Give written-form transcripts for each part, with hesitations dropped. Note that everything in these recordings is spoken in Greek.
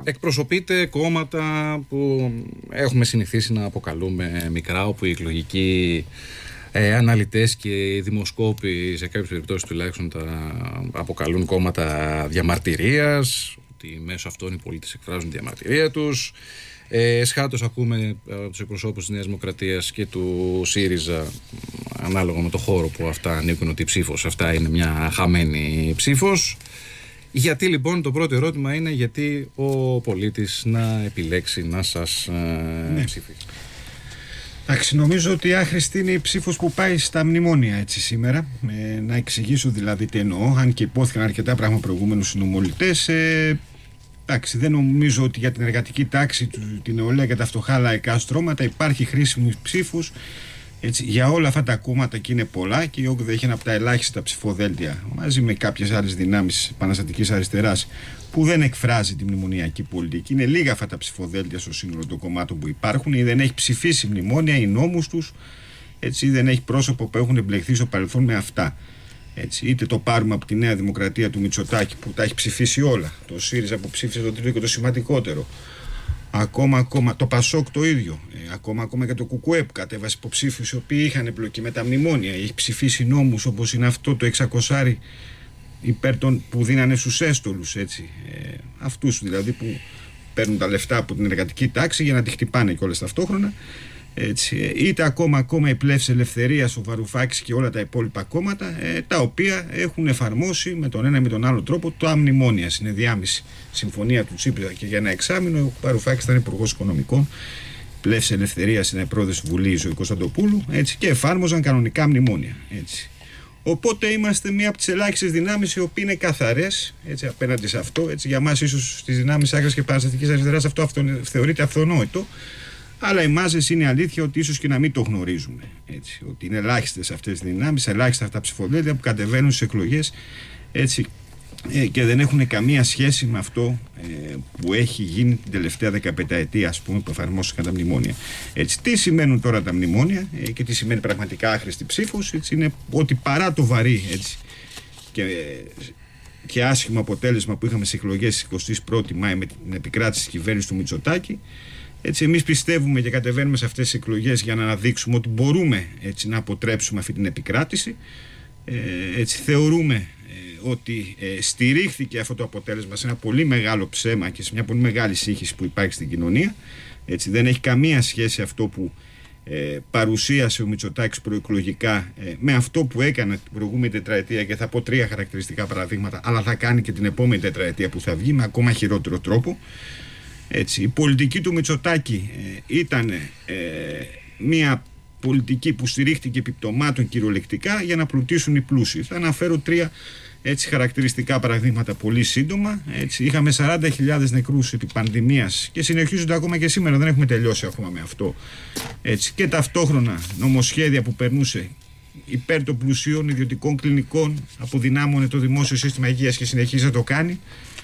εκπροσωπείτε κόμματα που έχουμε συνηθίσει να αποκαλούμε μικρά, όπου οι εκλογικοί αναλυτές και οι δημοσκόποι σε κάποιες περιπτώσεις τουλάχιστον τα αποκαλούν κόμματα διαμαρτυρίας, ότι μέσω αυτών οι πολίτες εκφράζουν τη διαμαρτυρία τους. Σχάτως ακούμε τους εκπροσώπους της Νέας Δημοκρατίας και του ΣΥΡΙΖΑ, ανάλογα με το χώρο που αυτά ανήκουν, ότι η ψήφος αυτά είναι μια χαμένη ψήφος. Γιατί λοιπόν, το πρώτο ερώτημα είναι γιατί ο πολίτης να επιλέξει να σας ψηφίσει? Εντάξει, νομίζω ότι άχρηστη είναι η ψήφος που πάει στα μνημόνια έτσι σήμερα. Να εξηγήσω δηλαδή τι εννοώ, αν και υπόθηκαν αρκετά πράγματα προηγούμενους συνομιλητές. Εντάξει, δεν νομίζω ότι για την εργατική τάξη, την νεολαία και τα φτωχά λαϊκά στρώματα υπάρχει χρήσιμη ψήφους. Έτσι, για όλα αυτά τα κόμματα, και είναι πολλά, και η ΟΚΔ έχει ένα από τα ελάχιστα ψηφοδέλτια μαζί με κάποιες άλλες δυνάμεις επαναστατικής αριστεράς που δεν εκφράζει τη μνημονιακή πολιτική. Είναι λίγα αυτά τα ψηφοδέλτια στο σύνολο των κομμάτων που υπάρχουν, ή δεν έχει ψηφίσει μνημόνια ή νόμους τους, έτσι, ή δεν έχει πρόσωπο που έχουν εμπλεχθεί στο παρελθόν με αυτά. Έτσι, είτε το πάρουμε από τη Νέα Δημοκρατία του Μητσοτάκη που τα έχει ψηφίσει όλα, το ΣΥΡΙΖΑ που ψήφισε το τρίτο και το σημαντικότερο. Ακόμα το ΠΑΣΟΚ το ίδιο. Ακόμα και το ΚΚΕ που κατέβασε υποψήφιους οι οποίοι είχαν εμπλοκή με τα μνημόνια. Έχει ψηφίσει νόμους όπως είναι αυτό το 600 υπέρ των που δίνανε στους έστολους. Αυτούς δηλαδή που παίρνουν τα λεφτά από την εργατική τάξη για να τη χτυπάνε κιόλας ταυτόχρονα. Έτσι, είτε ακόμα η Πλεύση Ελευθερίας, ο Βαρουφάκης και όλα τα υπόλοιπα κόμματα, τα οποία έχουν εφαρμόσει με τον ένα ή με τον άλλο τρόπο τα μνημόνια. Συνενδιάμεση συμφωνία του Τσίπρα και για ένα εξάμηνο. Ο Βαρουφάκης ήταν υπουργός Οικονομικών, η Πλεύση Ελευθερίας είναι πρόεδρος της Βουλής, ο Κωνσταντοπούλου, έτσι, και εφάρμοζαν κανονικά μνημόνια. Έτσι. Οπότε είμαστε μία από τις ελάχιστες δυνάμεις οι οποίες είναι καθαρές απέναντι σε αυτό. Έτσι, για μας, ίσως στις δυνάμεις άκρας και παραστατικής αριστεράς, αυτό θεωρείται αυτονόητο. Αλλά οι μάζες είναι αλήθεια ότι ίσως και να μην το γνωρίζουμε. Έτσι, ότι είναι ελάχιστες αυτές τις δυνάμεις, ελάχιστα αυτά τα ψηφοδέλτια που κατεβαίνουν στις εκλογές, έτσι, και δεν έχουν καμία σχέση με αυτό που έχει γίνει την τελευταία 15ετία, ας πούμε, που εφαρμόστηκαν τα μνημόνια. Έτσι, τι σημαίνουν τώρα τα μνημόνια και τι σημαίνει πραγματικά άχρηστη ψήφος? Έτσι, είναι ότι παρά το βαρύ και άσχημο αποτέλεσμα που είχαμε στις εκλογές της 21η Μάη με την επικράτηση της κυβέρνησης του Μητσοτάκη, έτσι, εμείς πιστεύουμε και κατεβαίνουμε σε αυτές τις εκλογές για να αναδείξουμε ότι μπορούμε, έτσι, να αποτρέψουμε αυτή την επικράτηση. Έτσι, θεωρούμε ότι στηρίχθηκε αυτό το αποτέλεσμα σε ένα πολύ μεγάλο ψέμα και σε μια πολύ μεγάλη σύγχυση που υπάρχει στην κοινωνία. Έτσι, δεν έχει καμία σχέση αυτό που παρουσίασε ο Μητσοτάκης προεκλογικά με αυτό που έκανε την προηγούμενη τετραετία, και θα πω 3 χαρακτηριστικά παραδείγματα, αλλά θα κάνει και την επόμενη τετραετία που θα βγει με ακόμα χειρότερο τρόπο. Έτσι, η πολιτική του Μητσοτάκη ήταν μια πολιτική που στηρίχτηκε επιπτωμάτων κυριολεκτικά για να πλουτίσουν οι πλούσιοι. Θα αναφέρω 3 χαρακτηριστικά παραδείγματα πολύ σύντομα. Έτσι, είχαμε 40.000 νεκρούς επί πανδημίας και συνεχίζονται ακόμα και σήμερα, δεν έχουμε τελειώσει ακόμα με αυτό. Έτσι, και ταυτόχρονα νομοσχέδια που περνούσε υπέρ των πλουσίων ιδιωτικών κλινικών, αποδυνάμωνε το δημόσιο σύστημα υγείας και συνεχίζει να το κάνει.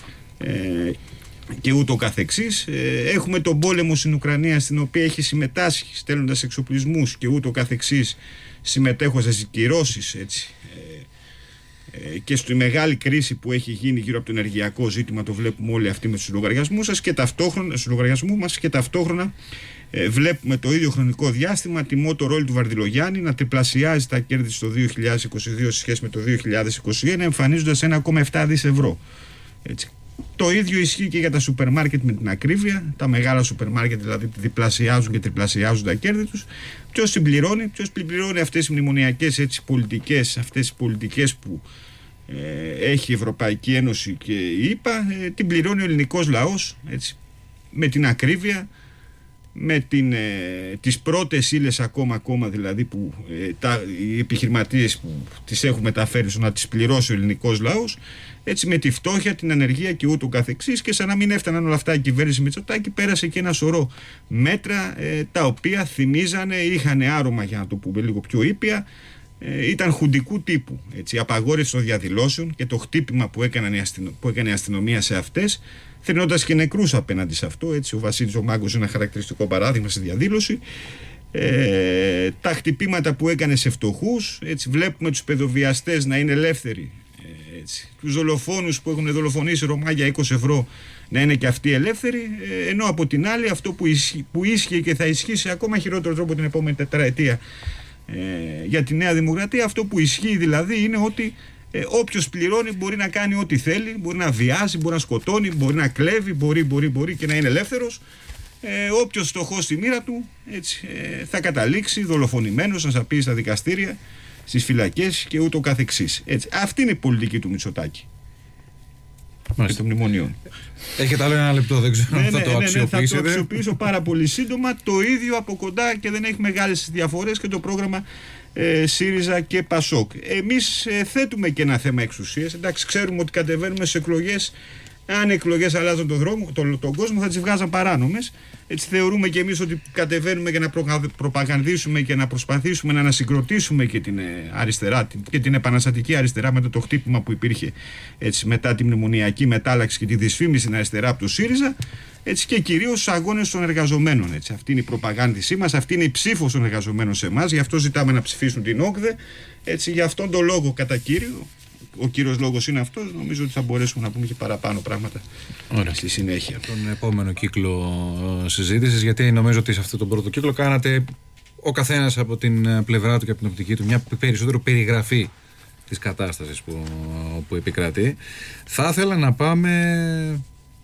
Και ούτω καθεξής. Έχουμε τον πόλεμο στην Ουκρανία, στην οποία έχει συμμετάσχει στέλνοντας εξοπλισμούς και ούτω καθεξής, συμμετέχοντας στις κυρώσεις, έτσι, και στη μεγάλη κρίση που έχει γίνει γύρω από το ενεργειακό ζήτημα. Το βλέπουμε όλοι αυτοί με τους λογαριασμούς σας και ταυτόχρονα, στους λογαριασμούς μας, και ταυτόχρονα βλέπουμε το ίδιο χρονικό διάστημα τη Motorola του Βαρδιλογιάννη να τριπλασιάζει τα κέρδη στο 2022 σε σχέση με το 2021, εμφανίζοντας 1,7 δις ευρώ. Έτσι. Το ίδιο ισχύει και για τα σούπερ μάρκετ με την ακρίβεια. Τα μεγάλα σούπερ μάρκετ δηλαδή διπλασιάζουν και τριπλασιάζουν τα κέρδη τους. Ποιος συμπληρώνει? Ποιος πληρώνει αυτές τις μνημονιακές, έτσι, πολιτικές, αυτές τις πολιτικές που έχει η Ευρωπαϊκή Ένωση και η ΕΠΑ? Την πληρώνει ο ελληνικός λαός, έτσι, με την ακρίβεια, με τις πρώτες ύλες ακόμα δηλαδή που οι επιχειρηματίες που τις έχουν μεταφέρει στο να τις πληρώσει ο ελληνικός λαός, έτσι, με τη φτώχεια, την ανεργία και ούτω καθεξής. Και σαν να μην έφταναν όλα αυτά, η κυβέρνηση Μητσοτάκη πέρασε και ένα σωρό μέτρα τα οποία θυμίζανε, είχαν άρωμα, για να το πούμε λίγο πιο ήπια, ήταν χουντικού τύπου. Έτσι, η απαγόρευση των διαδηλώσεων και το χτύπημα που έκανε η αστυνομία σε αυτές, θρηνώντας και νεκρούς απέναντι σε αυτό. Έτσι, ο Βασίλης ο Μάγκος είναι ένα χαρακτηριστικό παράδειγμα στη διαδήλωση. Τα χτυπήματα που έκανε σε φτωχούς. Έτσι, βλέπουμε τους παιδοβιαστές να είναι ελεύθεροι Τους δολοφόνους που έχουν δολοφονήσει Ρωμά για 20 ευρώ να είναι και αυτοί ελεύθεροι, ενώ από την άλλη αυτό που ίσχυε και θα ισχύσει ακόμα χειρότερο τρόπο την επόμενη τετραετία για τη Νέα Δημοκρατία, αυτό που ισχύει δηλαδή είναι ότι όποιος πληρώνει μπορεί να κάνει ό,τι θέλει, μπορεί να βιάζει, μπορεί να σκοτώνει, μπορεί να κλέβει, μπορεί και να είναι ελεύθερος. Όποιος στοχός στη μοίρα του θα καταλήξει δολοφονημένος να σαπεί στα δικαστήρια, στις φυλακές και ούτω καθεξής. Αυτή είναι η πολιτική του Μητσοτάκη και των μνημονίων. Έχετε άλλο ένα λεπτό, δεν ξέρω αν θα το αξιοποιήσετε. Θα το αξιοποιήσω πάρα πολύ σύντομα. Το ίδιο από κοντά και δεν έχει μεγάλες διαφορές και το πρόγραμμα ΣΥΡΙΖΑ και ΠΑΣΟΚ. Εμείς θέτουμε και ένα θέμα εξουσίας. Εντάξει, ξέρουμε ότι κατεβαίνουμε σε εκλογές. Αν οι εκλογές αλλάζουν τον κόσμο, θα τις βγάζαν παράνομες. Έτσι θεωρούμε και εμείς ότι κατεβαίνουμε για να προπαγανδίσουμε και να προσπαθήσουμε να ανασυγκροτήσουμε και την αριστερά και την επαναστατική αριστερά μετά το χτύπημα που υπήρχε μετά τη μνημονιακή μετάλλαξη και τη δυσφήμιση στην αριστερά από το ΣΥΡΙΖΑ, και κυρίως στους αγώνες των εργαζομένων. Αυτή είναι η προπαγάνδησή μας, αυτή είναι η ψήφος των εργαζομένων σε εμάς. Γι' αυτό ζητάμε να ψηφίσουν την ΟΚΔΕ. Γι' αυτόν τον λόγο, κατά κύριο. Ο κύριος λόγος είναι αυτός. Νομίζω ότι θα μπορέσουμε να πούμε και παραπάνω πράγματα στη συνέχεια. Τον επόμενο κύκλο συζήτησης, γιατί νομίζω ότι σε αυτό τον πρώτο κύκλο κάνατε ο καθένας από την πλευρά του και από την οπτική του μια περισσότερο περιγραφή της κατάστασης που επικρατεί. Θα ήθελα να πάμε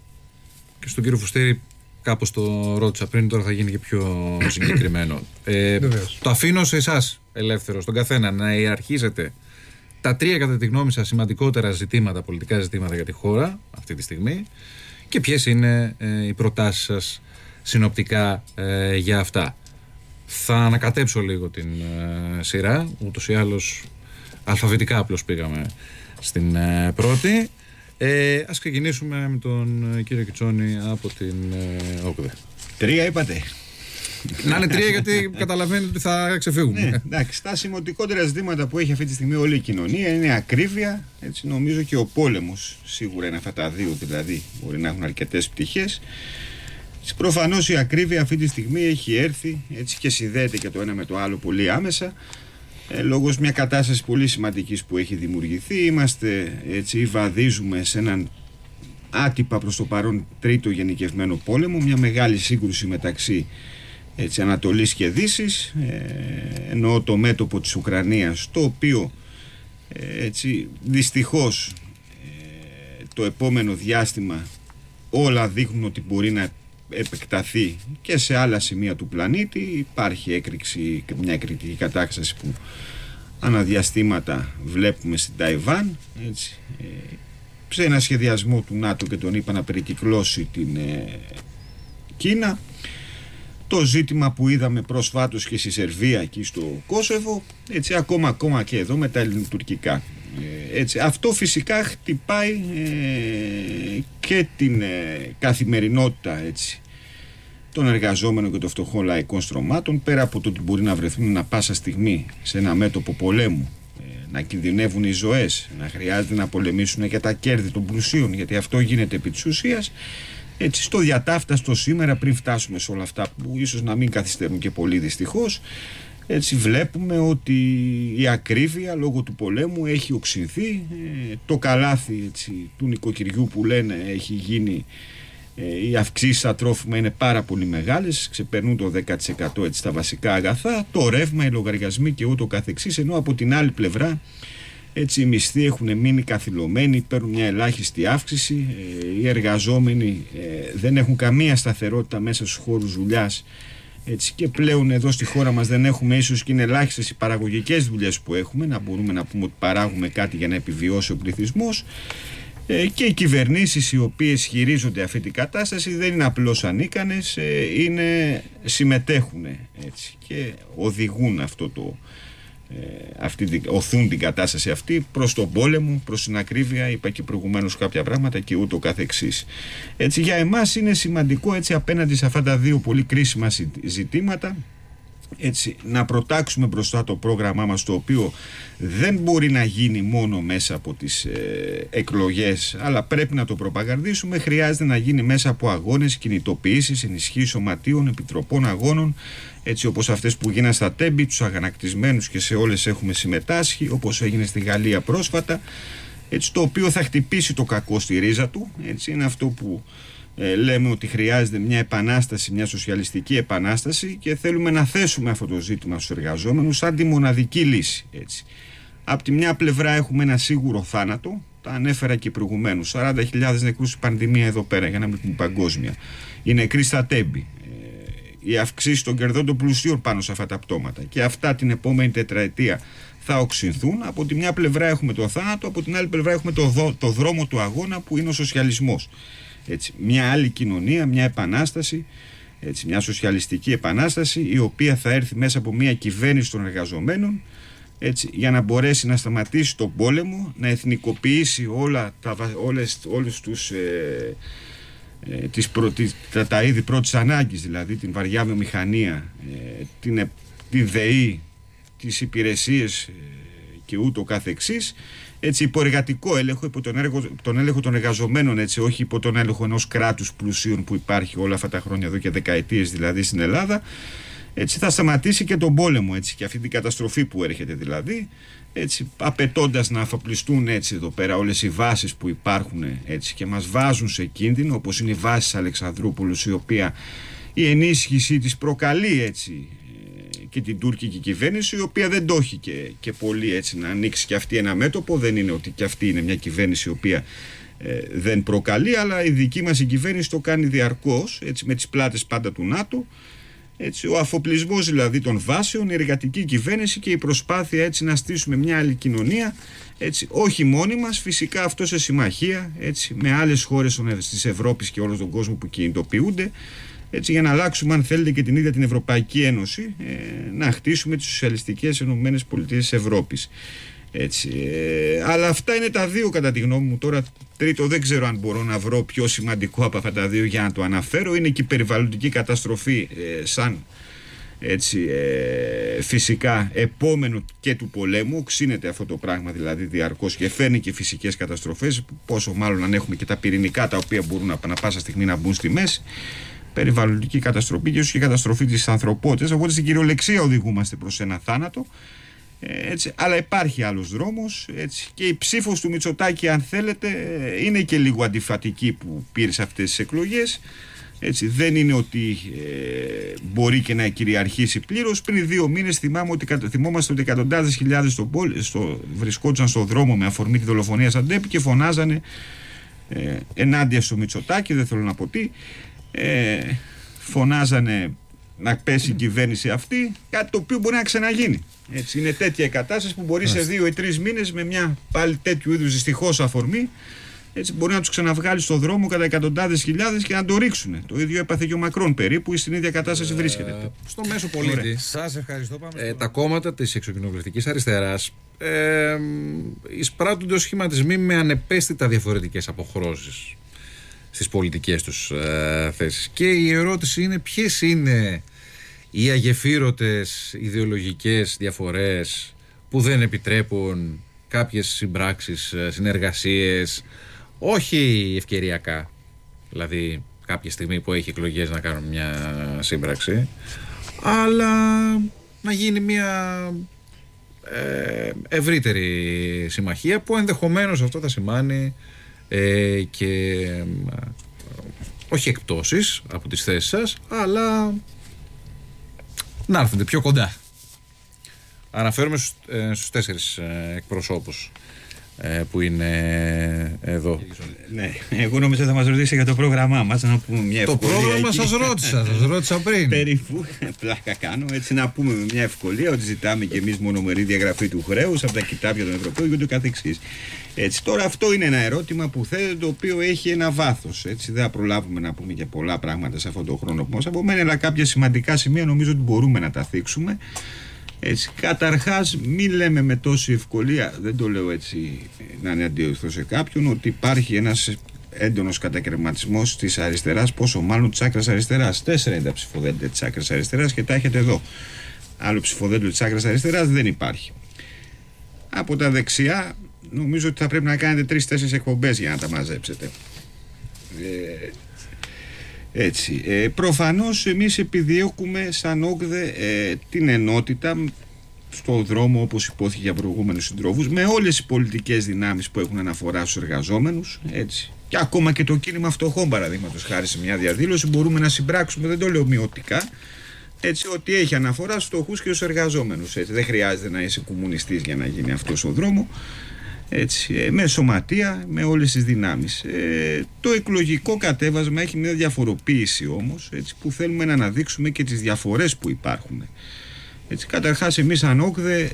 και στον κύριο Φουστέρη, κάπως το ρώτησα πριν, τώρα θα γίνει και πιο συγκεκριμένο. Το αφήνω σε εσάς ελεύθερο, στον καθένα, να ιεραρχήσετε τα τρία κατά τη γνώμη σας σημαντικότερα ζητήματα, πολιτικά ζητήματα για τη χώρα αυτή τη στιγμή και ποιες είναι οι προτάσεις σας συνοπτικά για αυτά. Θα ανακατέψω λίγο την σειρά, ούτως ή άλλως αλφαβητικά απλώς πήγαμε στην πρώτη. Ας ξεκινήσουμε με τον κύριο Κιτσόνη από την ΟΚΔΕ. Τρία είπατε. Να είναι τρία, γιατί καταλαβαίνετε ότι θα ξεφύγουμε. Ναι, εντάξει. Τα σημαντικότερα ζητήματα που έχει αυτή τη στιγμή όλη η κοινωνία είναι η ακρίβεια. Νομίζω και ο πόλεμος. Σίγουρα είναι αυτά τα δύο, δηλαδή. Μπορεί να έχουν αρκετές πτυχές. Προφανώς η ακρίβεια αυτή τη στιγμή έχει έρθει και συνδέεται και το ένα με το άλλο πολύ άμεσα. Λόγω μια κατάσταση πολύ σημαντικής που έχει δημιουργηθεί. Είμαστε βαδίζουμε σε έναν άτυπα προς το παρόν τρίτο γενικευμένο πόλεμο. Μια μεγάλη σύγκρουση μεταξύ Ανατολής και Δύσης, εννοώ το μέτωπο της Ουκρανίας, το οποίο δυστυχώς το επόμενο διάστημα όλα δείχνουν ότι μπορεί να επεκταθεί και σε άλλα σημεία του πλανήτη. Υπάρχει μια εκρηκτική κατάσταση που αναδιαστήματα βλέπουμε στην Ταϊβάν, σε ένα σχεδιασμό του ΝΑΤΟ και τον ΗΠΑ να περικυκλώσει την Κίνα. Το ζήτημα που είδαμε προσφάτως και στη Σερβία και στο Κόσοβο, ακόμα και εδώ με τα ελληνοτουρκικά. Αυτό φυσικά χτυπάει και την καθημερινότητα των εργαζόμενων και των φτωχών λαϊκών στρωμάτων, πέρα από το ότι μπορεί να βρεθούν ανα πάσα στιγμή σε ένα μέτωπο πολέμου, να κινδυνεύουν οι ζωές, να χρειάζεται να πολεμήσουν για τα κέρδη των πλουσίων, γιατί αυτό γίνεται επί της ουσίας. Στο διατάφταστο σήμερα, πριν φτάσουμε σε όλα αυτά που ίσως να μην καθυστερούν και πολύ δυστυχώς, βλέπουμε ότι η ακρίβεια λόγω του πολέμου έχει οξυνθεί. Το καλάθι του νοικοκυριού που λένε έχει γίνει, οι αυξήσεις στα τρόφιμα είναι πάρα πολύ μεγάλες, ξεπερνούν το 10% στα βασικά αγαθά, το ρεύμα, οι λογαριασμοί και ούτω καθεξής, ενώ από την άλλη πλευρά οι μισθοί έχουν μείνει καθυλωμένοι, παίρνουν μια ελάχιστη αύξηση, οι εργαζόμενοι δεν έχουν καμία σταθερότητα μέσα στους χώρους δουλειάς, και πλέον εδώ στη χώρα μας δεν έχουμε, ίσως και είναι ελάχιστες οι παραγωγικές δουλειές που έχουμε, να μπορούμε να πούμε ότι παράγουμε κάτι για να επιβιώσει ο πληθυσμός, και οι κυβερνήσεις οι οποίες χειρίζονται αυτή την κατάσταση δεν είναι απλώς ανίκανες, συμμετέχουν και οδηγούν οθούν την κατάσταση αυτή προς τον πόλεμο, προς την ακρίβεια, είπα και προηγουμένως κάποια πράγματα και ούτω καθεξής. Για εμάς είναι σημαντικό απέναντι σε αυτά τα δύο πολύ κρίσιμα ζητήματα να προτάξουμε μπροστά το πρόγραμμά μας, το οποίο δεν μπορεί να γίνει μόνο μέσα από τις εκλογές, αλλά πρέπει να το προπαγανδίσουμε. Χρειάζεται να γίνει μέσα από αγώνες, κινητοποιήσεις, ενισχύσεις σωματείων, επιτροπών αγώνων, όπως αυτές που γίνανε στα Τέμπη, τους αγανακτισμένους, και σε όλες έχουμε συμμετάσχει, όπως έγινε στη Γαλλία πρόσφατα. έτσι, το οποίο θα χτυπήσει το κακό στη ρίζα του. Έτσι, είναι αυτό που λέμε ότι χρειάζεται μια επανάσταση, μια σοσιαλιστική επανάσταση, και θέλουμε να θέσουμε αυτό το ζήτημα στους εργαζόμενους σαν τη μοναδική λύση. Έτσι. Από τη μια πλευρά έχουμε ένα σίγουρο θάνατο, τα ανέφερα και προηγουμένως, 40.000 νεκρούς πανδημία εδώ πέρα, για να μην πούμε παγκόσμια. Οι νεκροί στα τέμπη, οι αυξήσεις των κερδών των πλουσίων πάνω σε αυτά τα πτώματα, και αυτά την επόμενη τετραετία θα οξυνθούν. Από τη μια πλευρά έχουμε το θάνατο, από την άλλη πλευρά έχουμε το δρόμο του αγώνα που είναι ο σοσιαλισμός. Έτσι, μια άλλη κοινωνία, μια επανάσταση, έτσι, μια σοσιαλιστική επανάσταση, η οποία θα έρθει μέσα από μια κυβέρνηση των εργαζομένων, έτσι, για να μπορέσει να σταματήσει τον πόλεμο, να εθνικοποιήσει τα είδη πρώτης ανάγκης, δηλαδή την βαριά βιομηχανία, τη ΔΕΗ, τις υπηρεσίες και ούτω καθεξής, έτσι, υπό εργατικό έλεγχο, υπό τον έλεγχο των εργαζομένων, έτσι, όχι υπό τον έλεγχο ενός κράτους πλουσίων που υπάρχει όλα αυτά τα χρόνια, εδώ και δεκαετίες δηλαδή στην Ελλάδα. Έτσι, θα σταματήσει και τον πόλεμο, έτσι, και αυτή την καταστροφή που έρχεται δηλαδή, έτσι, απαιτώντας να αφοπλιστούν, έτσι, εδώ πέρα όλες οι βάσεις που υπάρχουν, έτσι, και μας βάζουν σε κίνδυνο, όπως είναι η βάση Αλεξανδρούπολης, η οποία η ενίσχυσή της προκαλεί, έτσι, και την τουρκική κυβέρνηση, η οποία δεν το έχει και πολύ, έτσι, να ανοίξει και αυτή ένα μέτωπο. Δεν είναι ότι και αυτή είναι μια κυβέρνηση η οποία δεν προκαλεί, αλλά η δική μας η κυβέρνηση το κάνει διαρκώς, έτσι, με τις πλάτες πάντα του ΝΑΤΟ. Έτσι, ο αφοπλισμός δηλαδή των βάσεων, η εργατική κυβέρνηση και η προσπάθεια, έτσι, να στήσουμε μια άλλη κοινωνία, έτσι, όχι μόνοι μας, φυσικά αυτό σε συμμαχία, έτσι, με άλλες χώρες της Ευρώπης και όλο τον κόσμο που κινητοποιούνται, έτσι, για να αλλάξουμε, αν θέλετε, και την ίδια την Ευρωπαϊκή Ένωση, να χτίσουμε τις σοσιαλιστικές Ηνωμένες Πολιτείες της Ευρώπης. Έτσι, αλλά αυτά είναι τα δύο κατά τη γνώμη μου. Τώρα τρίτο δεν ξέρω αν μπορώ να βρω πιο σημαντικό από αυτά τα δύο για να το αναφέρω. Είναι και η περιβαλλοντική καταστροφή, σαν, έτσι, φυσικά επόμενο και του πολέμου. Οξύνεται αυτό το πράγμα δηλαδή διαρκώς και φέρνει και φυσικές καταστροφές, πόσο μάλλον αν έχουμε και τα πυρηνικά, τα οποία μπορούν να πάσα στιγμή να μπουν στη μέση. Περιβαλλοντική καταστροφή και ίσως και καταστροφή της ανθρωπότητας. Οπότε στην κυριολεξία οδηγούμαστε προς ένα θάνατο. Έτσι, αλλά υπάρχει άλλος δρόμος, έτσι, και η ψήφος του Μητσοτάκη, αν θέλετε, είναι και λίγο αντιφατική που πήρε σε αυτές τις εκλογές. Έτσι, δεν είναι ότι μπορεί και να κυριαρχήσει πλήρως. Πριν 2 μήνες θυμόμαστε ότι εκατοντάδες χιλιάδες βρισκόντουσαν στον δρόμο με αφορμή τη δολοφονία Σαντέπη και φωνάζανε ενάντια στο Μητσοτάκη, δεν θέλω να πω τι, φωνάζανε να πέσει η κυβέρνηση αυτή, κάτι το οποίο μπορεί να ξαναγίνει. Έτσι, είναι τέτοια η κατάσταση που μπορεί σε 2 ή 3 μήνες με μια πάλι τέτοιου είδους δυστυχώς αφορμή, έτσι, μπορεί να τους ξαναβγάλει στον δρόμο κατά εκατοντάδες χιλιάδες και να το ρίξουν. Το ίδιο έπαθε και ο Μακρόν περίπου, στην ίδια κατάσταση βρίσκεται. Στο μέσο πολίτη. Σας ευχαριστώ. Τα κόμματα της εξοκοινοβουλευτικής αριστεράς εισπράττονται ως σχηματισμοί με ανεπαίσθητα διαφορετικές αποχρώσεις στις πολιτικές τους θέσεις. Και η ερώτηση είναι ποιες είναι οι αγεφύρωτες ιδεολογικές διαφορές που δεν επιτρέπουν κάποιες συμπράξεις, συνεργασίες, όχι ευκαιριακά, δηλαδή κάποια στιγμή που έχει εκλογές να κάνουμε μια σύμπραξη, αλλά να γίνει μια ευρύτερη συμμαχία που ενδεχομένως αυτό θα σημάνει και όχι εκπτώσεις από τις θέσεις σας, αλλά να έρθετε πιο κοντά. Αναφέρομαι στους 4 εκπροσώπους που είναι εδώ. Ναι, εγώ νομίζω θα μας ρωτήσει για το πρόγραμμά μας, να πούμε μια ευκολία. Το πρόγραμμα σας ρώτησα πριν. Περίπου, πλάκα κάνω, έτσι, να πούμε με μια ευκολία ότι ζητάμε και εμείς μονομερή διαγραφή του χρέους από τα κοιτάπια των Ευρωπαίων και ούτω καθεξής. Έτσι, τώρα αυτό είναι ένα ερώτημα που θέλετε, το οποίο έχει ένα βάθος. Έτσι, δεν θα προλάβουμε να πούμε και πολλά πράγματα σε αυτόν τον χρόνο που μας απομένει, αλλά κάποια σημαντικά σημεία νομίζω ότι μπορούμε να τα θίξουμε. Έτσι, καταρχάς, μην λέμε με τόση ευκολία, δεν το λέω έτσι να είναι αντίοστο σε κάποιον, ότι υπάρχει ένας έντονος κατακαιρματισμός της αριστεράς, πόσο μάλλον της άκρας αριστεράς. 4 είναι τα ψηφοδέλτια της άκρας αριστεράς και τα έχετε εδώ. Άλλο ψηφοδέλτιο της άκρας αριστεράς δεν υπάρχει. Από τα δεξιά, νομίζω ότι θα πρέπει να κάνετε 3-4 εκπομπές για να τα μαζέψετε. Έτσι, προφανώς εμείς επιδιώκουμε σαν ΟΚΔΕ την ενότητα στο δρόμο, όπως υπόθηκε για προηγούμενους συντρόφους, με όλες οι πολιτικές δυνάμεις που έχουν αναφορά στους εργαζόμενους, έτσι. Και ακόμα και το κίνημα φτωχών, παραδείγματος χάρη, σε μια διαδήλωση μπορούμε να συμπράξουμε, δεν το λέω μειωτικά, έτσι, ότι έχει αναφορά στους φτωχούς και στους εργαζόμενους. Έτσι. Δεν χρειάζεται να είσαι κομμουνιστής για να γίνει αυτός ο δρόμο. Έτσι, με σωματεία, με όλες τις δυνάμεις. Το εκλογικό κατέβασμα έχει μια διαφοροποίηση όμως, έτσι, που θέλουμε να αναδείξουμε και τις διαφορές που υπάρχουν. Έτσι, καταρχάς εμείς σαν ΟΚΔΕ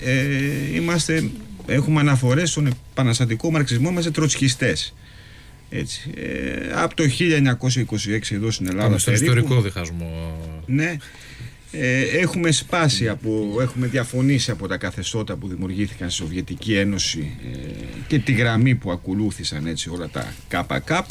έχουμε αναφορές στον επαναστατικό μαρξισμό, είμαστε τροτσκιστές. Έτσι, από το 1926 εδώ στην Ελλάδα. Πάμε στον ιστορικό διχασμό. Ναι. Έχουμε σπάσει έχουμε διαφωνήσει από τα καθεστώτα που δημιουργήθηκαν στη Σοβιετική Ένωση και τη γραμμή που ακολούθησαν, έτσι, όλα τα ΚΚ.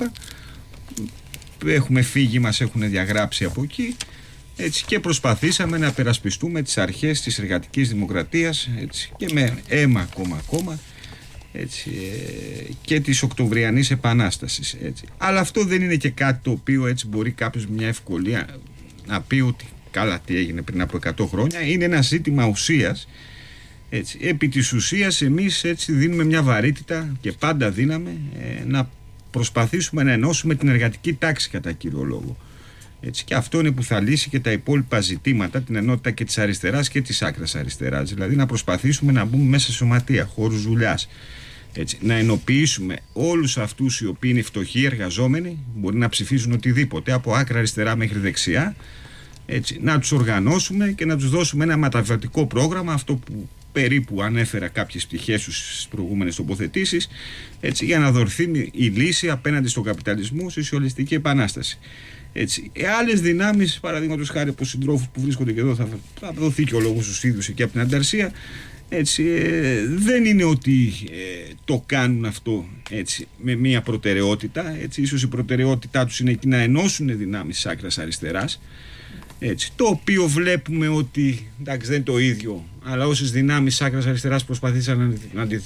Έχουμε φύγει, μας έχουν διαγράψει από εκεί, έτσι, και προσπαθήσαμε να περασπιστούμε τις αρχές της εργατικής δημοκρατίας, έτσι, και με αίμα ακόμα, έτσι, και της Οκτωβριανής Επανάστασης, έτσι. Αλλά αυτό δεν είναι και κάτι το οποίο, έτσι, μπορεί κάποιος με μια ευκολία να πει ότι καλά, τι έγινε πριν από 100 χρόνια. Είναι ένα ζήτημα ουσίας, έτσι. Επί της ουσίας εμείς, έτσι, δίνουμε μια βαρύτητα και πάντα δίναμε να προσπαθήσουμε να ενώσουμε την εργατική τάξη κατά κύριο λόγο, έτσι. Και αυτό είναι που θα λύσει και τα υπόλοιπα ζητήματα, την ενότητα και της αριστεράς και της άκρας αριστεράς. Δηλαδή να προσπαθήσουμε να μπούμε μέσα σε σωματεία, χώρους δουλειάς, έτσι, να ενοποιήσουμε όλους αυτούς οι οποίοι είναι φτωχοί εργαζόμενοι, μπορεί να ψηφίζουν οτιδήποτε από άκρα αριστερά μέχρι δεξιά, έτσι, να τους οργανώσουμε και να τους δώσουμε ένα μεταβατικό πρόγραμμα, αυτό που περίπου ανέφερα κάποιες πτυχές στις προηγούμενες τοποθετήσεις, έτσι, για να δοθεί η λύση απέναντι στον καπιταλισμό, στη σοσιαλιστική επανάσταση. Έτσι. Άλλες δυνάμεις, παραδείγματος χάρη από συντρόφους που βρίσκονται και εδώ, θα δοθεί και ο λόγος στους ίδιους εκεί από την Ανταρσία, έτσι, δεν είναι ότι το κάνουν αυτό, έτσι, με μία προτεραιότητα, έτσι. Ίσως η προτεραιότητά τους είναι εκεί να ενώσουν δυνάμεις της άκρας αριστεράς, έτσι, το οποίο βλέπουμε ότι, εντάξει, δεν είναι το ίδιο, αλλά όσες δυνάμεις άκρας αριστεράς προσπαθήσαν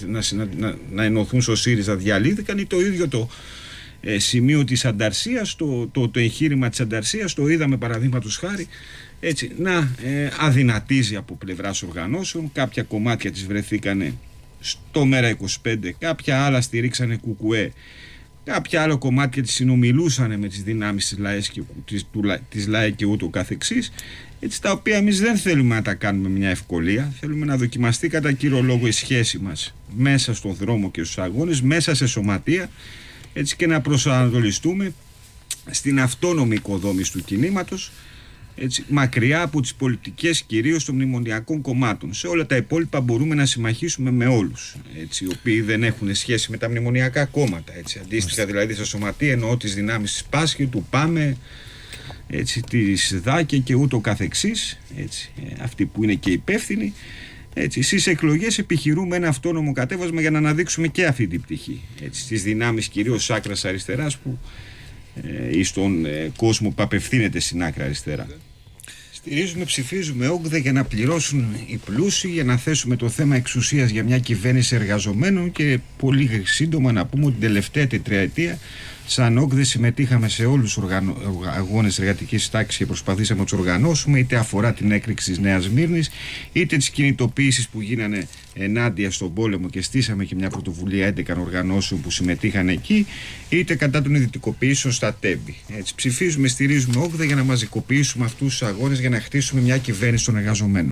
να ενωθούν στο ΣΥΡΙΖΑ διαλύθηκαν, ή το ίδιο το σημείο της Ανταρσίας, το εγχείρημα της Ανταρσίας, το είδαμε παραδείγματος χάρη, έτσι, να αδυνατίζει από πλευράς οργανώσεων. Κάποια κομμάτια της βρεθήκανε στο ΜΕΡΑ25, κάποια άλλα στηρίξανε ΚΚΕ, κάποια άλλα κομμάτια της συνομιλούσαν με τις δυνάμεις της ΛΑΕ και ούτω καθεξής, έτσι, τα οποία εμείς δεν θέλουμε να τα κάνουμε μια ευκολία. Θέλουμε να δοκιμαστεί κατά κύριο λόγο η σχέση μας μέσα στον δρόμο και στους αγώνες, μέσα σε σωματεία, έτσι, και να προσανατολιστούμε στην αυτόνομη οικοδόμηση του κινήματος, έτσι, μακριά από τις πολιτικές κυρίως των μνημονιακών κομμάτων. Σε όλα τα υπόλοιπα μπορούμε να συμμαχίσουμε με όλους, έτσι, οι οποίοι δεν έχουν σχέση με τα μνημονιακά κόμματα, έτσι. Αντίστοιχα δηλαδή στα σωματεία εννοώ τις δυνάμεις της Πάσχη, του ΠΑΜΕ, έτσι, της ΔΑΚΕ και ούτω καθεξής, έτσι, αυτοί που είναι και υπεύθυνοι. Έτσι, στις εκλογές επιχειρούμε ένα αυτόνομο κατέβασμα για να αναδείξουμε και αυτή την πτυχή, έτσι, στις δυνάμεις κυρίως άκρας αριστεράς που ή στον κόσμο που απευθύνεται στην άκρα αριστερά. Στηρίζουμε, ψηφίζουμε ΟΚΔΕ για να πληρώσουν οι πλούσιοι, για να θέσουμε το θέμα εξουσίας για μια κυβέρνηση εργαζομένων, και πολύ σύντομα να πούμε ότι την τελευταία τετραετία σαν ΟΚΔΕ συμμετείχαμε σε όλους τους αγώνες εργατικής τάξης και προσπαθήσαμε να τους οργανώσουμε, είτε αφορά την έκρηξη της Νέας Σμύρνης, είτε τις κινητοποιήσεις που γίνανε ενάντια στον πόλεμο και στήσαμε και μια πρωτοβουλία 11 οργανώσεων που συμμετείχαν εκεί, είτε κατά των ιδιωτικοποιήσεων στα Τέμπη. Έτσι, ψηφίζουμε, στηρίζουμε ΟΚΔΕ για να μαζικοποιήσουμε αυτούς τους αγώνες, για να χτίσουμε μια κυβέρνηση των εργαζομένων.